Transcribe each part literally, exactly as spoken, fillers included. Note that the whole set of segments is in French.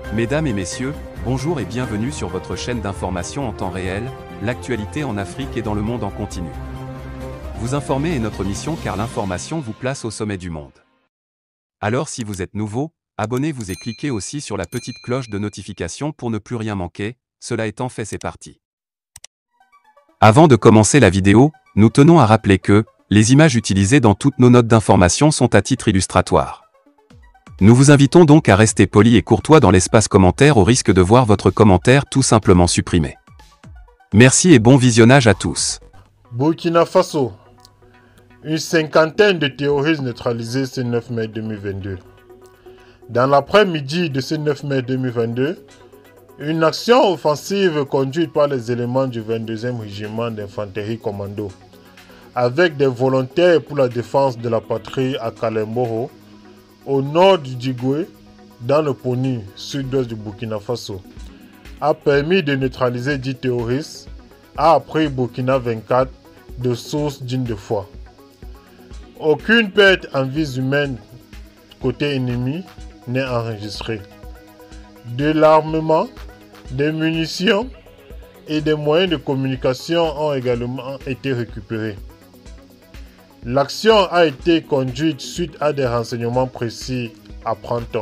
Mesdames et messieurs, bonjour et bienvenue sur votre chaîne d'information en temps réel, l'actualité en Afrique et dans le monde en continu. Vous informer est notre mission car l'information vous place au sommet du monde. Alors si vous êtes nouveau, abonnez-vous et cliquez aussi sur la petite cloche de notification pour ne plus rien manquer, cela étant fait c'est parti. Avant de commencer la vidéo, nous tenons à rappeler que, les images utilisées dans toutes nos notes d'information sont à titre illustratoire. Nous vous invitons donc à rester poli et courtois dans l'espace commentaire au risque de voir votre commentaire tout simplement supprimé. Merci et bon visionnage à tous. Burkina Faso. Une cinquantaine de terroristes neutralisés ce neuf mai deux mille vingt-deux. Dans l'après-midi de ce neuf mai deux mille vingt-deux, une action offensive conduite par les éléments du vingt-deuxième régiment d'infanterie commando, avec des volontaires pour la défense de la patrie à Kalemboro, au nord du Djigoué, dans le Poni, sud-ouest du Burkina Faso, a permis de neutraliser dix terroristes, a appris Burkina vingt-quatre de sources dignes de foi. Aucune perte en vies humaines côté ennemi n'est enregistrée. De l'armement, des munitions et des moyens de communication ont également été récupérés. L'action a été conduite suite à des renseignements précis à Printemps.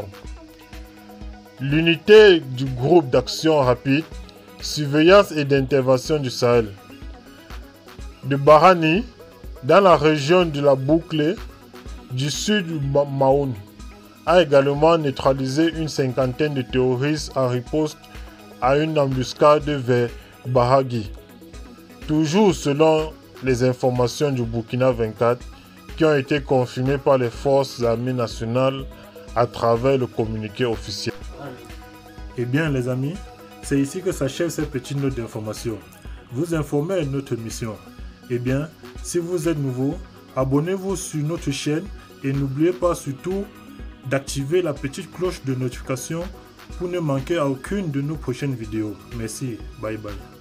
L'unité du groupe d'action rapide, surveillance et d'intervention du Sahel de Barani, dans la région de la Boucle du sud du Maoun, a également neutralisé une cinquantaine de terroristes en riposte à une embuscade vers Bahagi. Toujours selon les informations du Burkina vingt-quatre qui ont été confirmées par les forces armées nationales à travers le communiqué officiel. Eh bien les amis, c'est ici que s'achève cette petite note d'information. Vous informer est notre mission. Eh bien, si vous êtes nouveau, abonnez-vous sur notre chaîne et n'oubliez pas surtout d'activer la petite cloche de notification pour ne manquer à aucune de nos prochaines vidéos. Merci, bye bye.